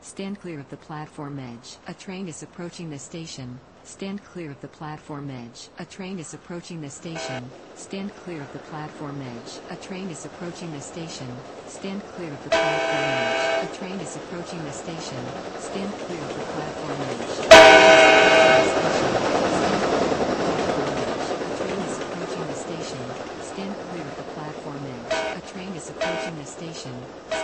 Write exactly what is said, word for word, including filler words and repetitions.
Stand clear of the platform edge. A train is approaching the station. Stand clear of the platform edge. A train is approaching the station. Stand clear of the platform edge. A train is approaching the station. Stand clear of the platform edge. A train is approaching the station. Stand clear of the platform edge. A train is approaching the station. Stand clear of the platform edge. A train is approaching the station.